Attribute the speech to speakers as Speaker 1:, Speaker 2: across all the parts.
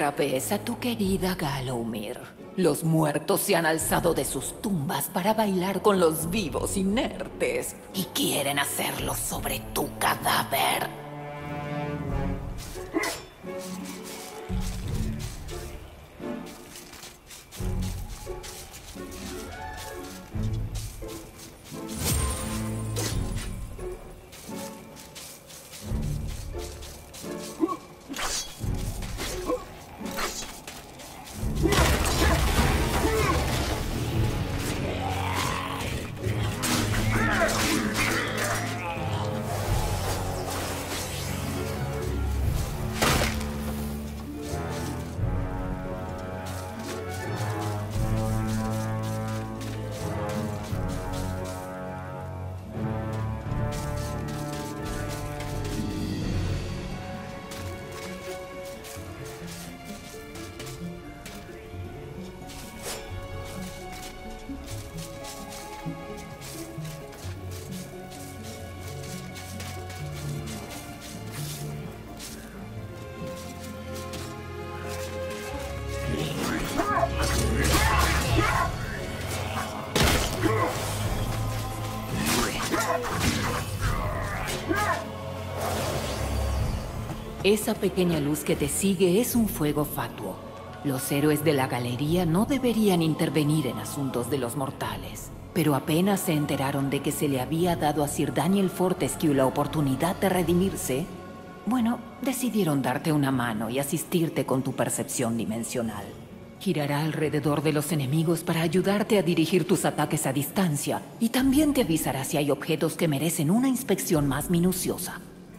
Speaker 1: otra vez a tu querida Gallowmere. Los muertos se han alzado de sus tumbas para bailar con los vivos inertes y quieren hacerlo sobre tu cadáver. Esa pequeña luz que te sigue es un fuego fatuo. Los héroes de la galería no deberían intervenir en asuntos de los mortales, pero apenas se enteraron de que se le había dado a Sir Daniel Fortescue la oportunidad de redimirse, bueno, decidieron darte una mano y asistirte con tu percepción dimensional. Girará alrededor de los enemigos para ayudarte a dirigir tus ataques a distancia y también te avisará si hay objetos que merecen una inspección más minuciosa.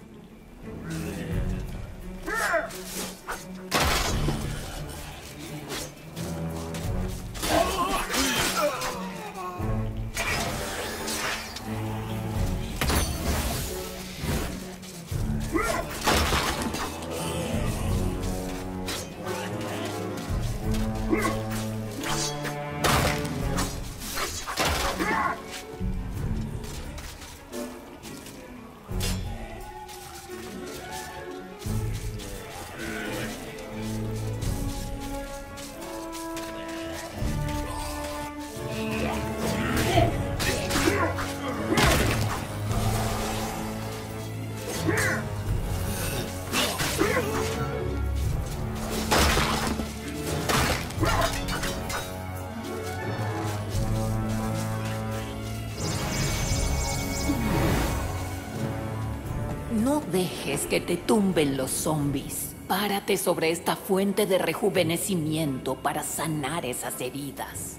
Speaker 1: No dejes que te tumben los zombies. Párate sobre esta fuente de rejuvenecimiento para sanar esas heridas.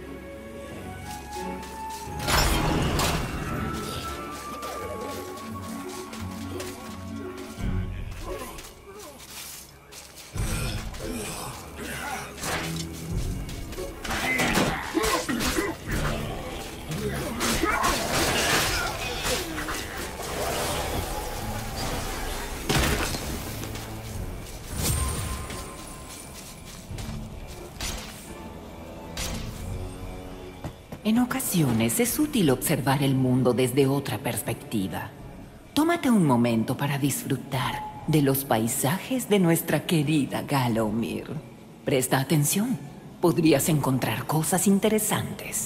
Speaker 1: En ocasiones es útil observar el mundo desde otra perspectiva. Tómate un momento para disfrutar de los paisajes de nuestra querida Gallowmere. Presta atención, podrías encontrar cosas interesantes.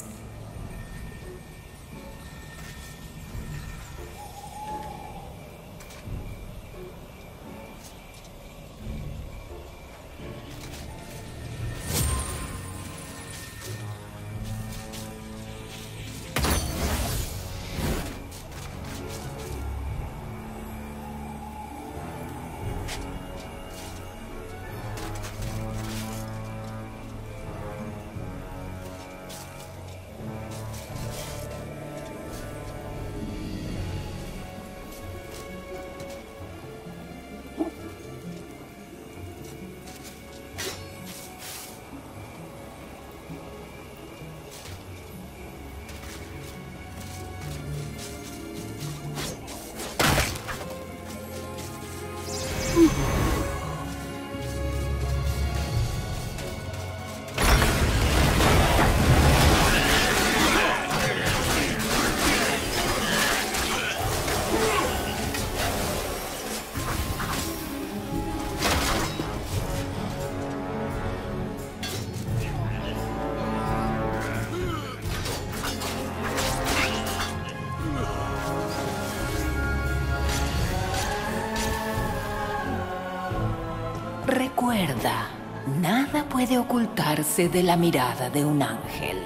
Speaker 1: Recuerda, nada puede ocultarse de la mirada de un ángel.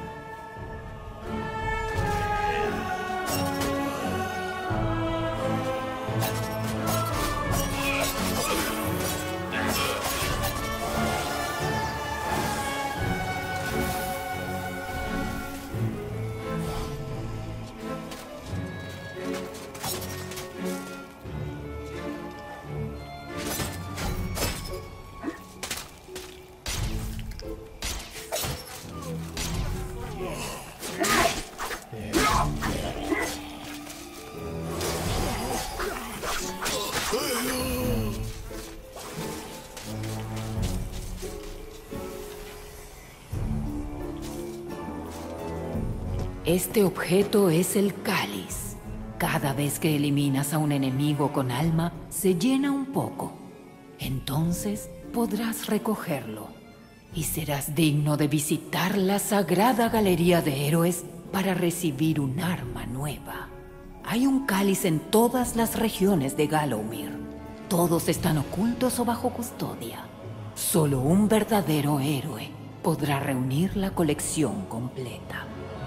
Speaker 1: Este objeto es el cáliz. Cada vez que eliminas a un enemigo con alma, se llena un poco. Entonces podrás recogerlo y serás digno de visitar la sagrada galería de héroes para recibir un arma nueva. Hay un cáliz en todas las regiones de Gallowmere. Todos están ocultos o bajo custodia. Solo un verdadero héroe podrá reunir la colección completa.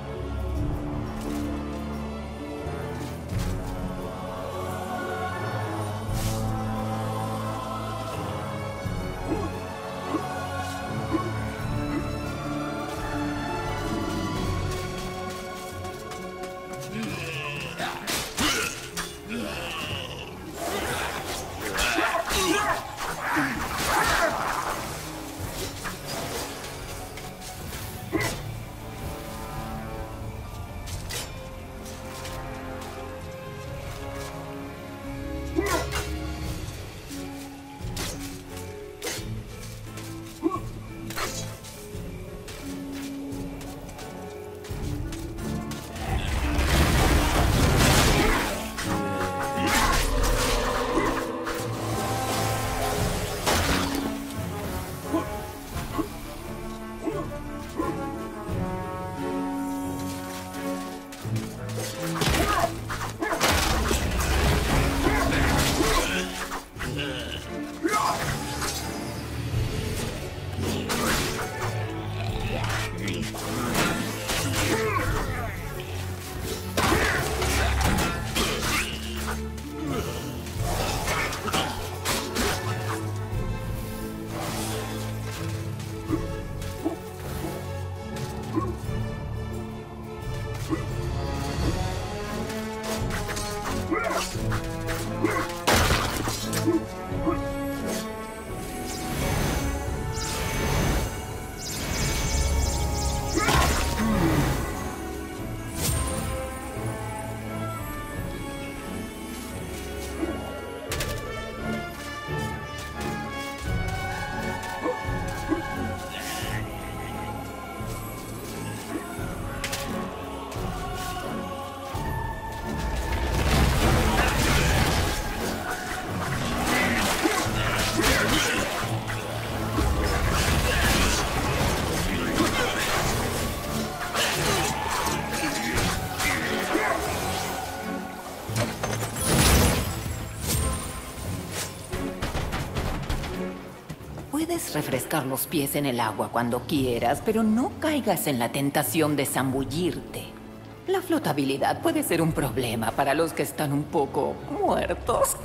Speaker 1: Puedes refrescar los pies en el agua cuando quieras, pero no caigas en la tentación de zambullirte. La flotabilidad puede ser un problema para los que están un poco muertos.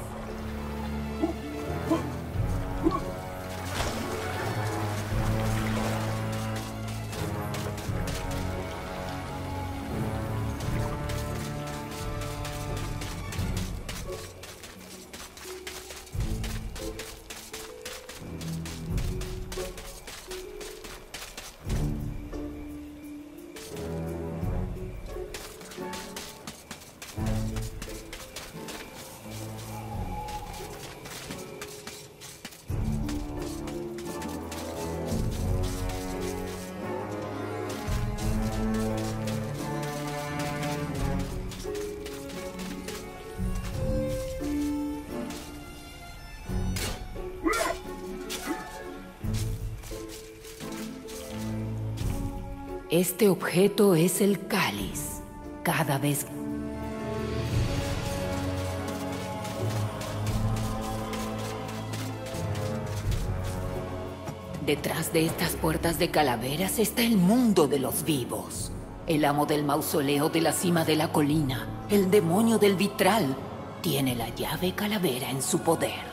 Speaker 1: Este objeto es el cáliz. Cada vez Detrás de estas puertas de calaveras está el mundo de los vivos. El amo del mausoleo de la cima de la colina, el demonio del vitral, tiene la llave calavera en su poder.